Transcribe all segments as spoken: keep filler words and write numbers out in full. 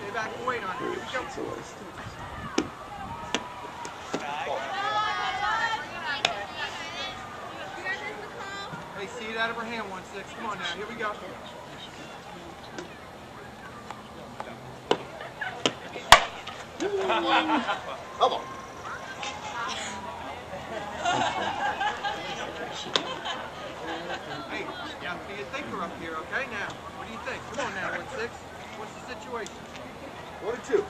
Stay back and wait on it. Here we go. Hey, see it out of her hand, one six. Come on now. Here we go. Come on. Hey, you have to be a thinker up here, okay? Now, what do you think? Come on now, one six. What's the situation? One and two.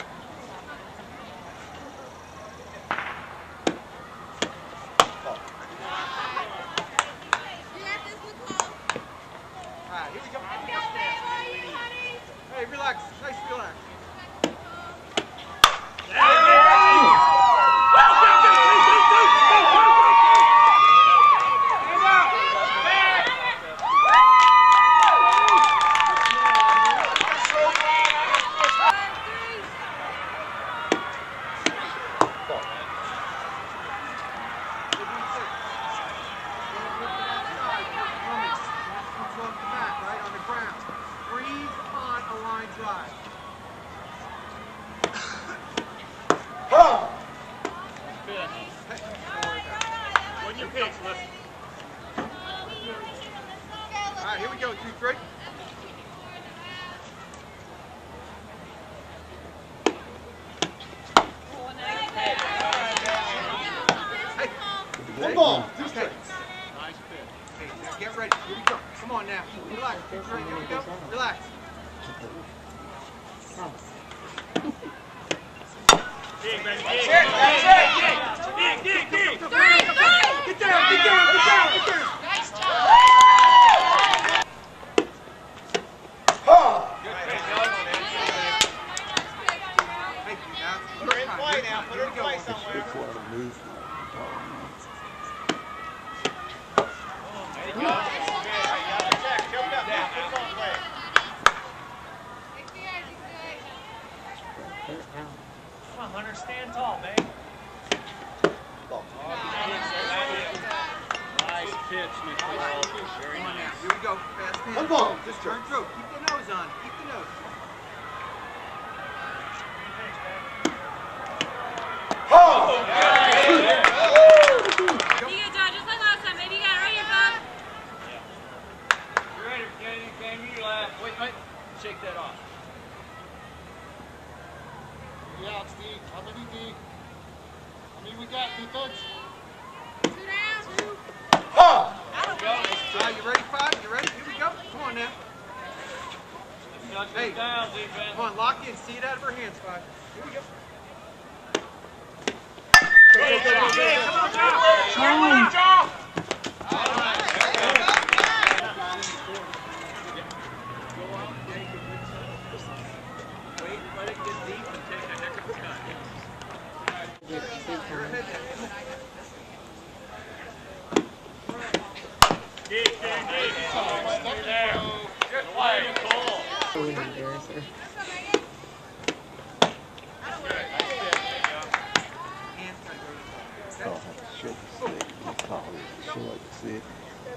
Alright, here we go. Hey, relax. Nice relax. Alright, here we go, two, three. Hey. One ball, two strikes. Nice pitch. Hey, now get ready. Here we go. Come on now. Relax. Here we go. Relax. Dig, baby. Dig. That's it. Dig, dig, dig. Three, three. Get down, get down, get down, get down. Nice job. Put her in play now. Put her in play somewhere. There you go. Check. Choke up now. Put it on play. Come on, Hunter. Stand tall, man. Nice pitch, Nicole. Very nice. Here we go. Fast pitch. One ball. Just turn through. Keep the nose on. Keep the nose. Shake that off. Yeah, it's D. How many D? How many we got, defense? Two down. Two. Oh! There we go. Uh, you ready, five? You ready? Here we go. Come on now. Hey, down, defense. Come on, lock in. See it out of her hands, five. Here we go. Hey, come on, come on, Joe. All right. Wait, let it get deep and take a heck of a cut. You're ahead now. Deep, deep, deep. There. Good play, Nicole. Oh, we don't embarrass her. Oh, shit. Oh, she like to see it.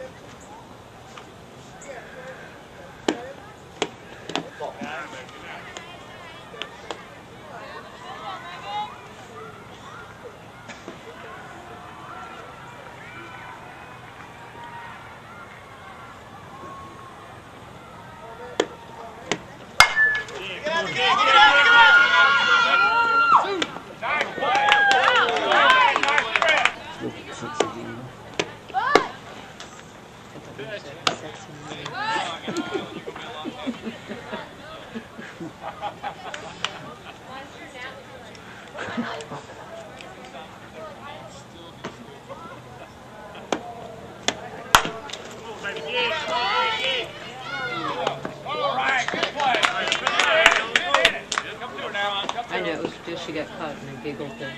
I know, it was just she got caught in a giggle thing.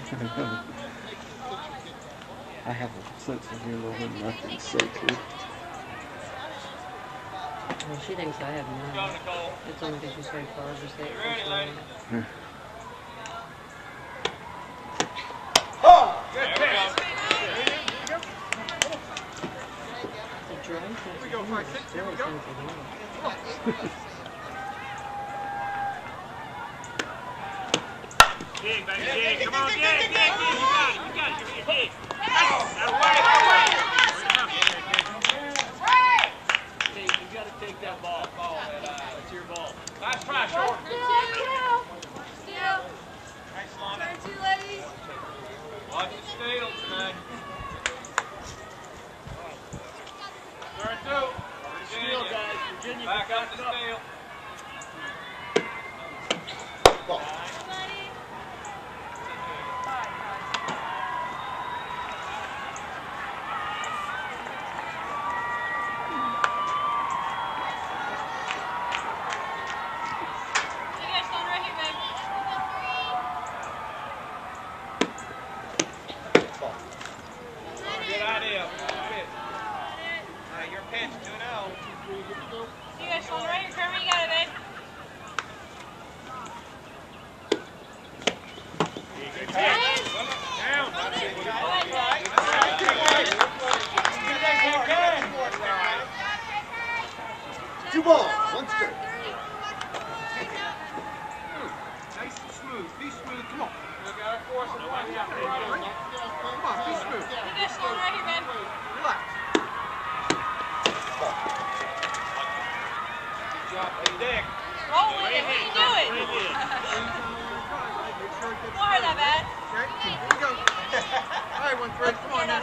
I have a sense of humor when I can say too. Well, she thinks I have none. It's only because she's very far to say it. Yeah. Here we go, five, six, here we go. Come on, dig, dig, dig. You got it, you got it. Give me a dig. That way, that way. Hey, you got to take that ball. Ball, that's your ball. Last try, short. Still. Nice, Lana. Turn two, ladies. Watch the steal tonight. Turn two. Steal, guys. Virginia. Back up the steal. Two balls, one straight. Nice and smooth. Be smooth. Come on. Come on, be smooth. Relax. Good job, Dick. Roll with it. What are you doing? Don't hurt that bad. Okay, here we go. All right, one thread. Come on now.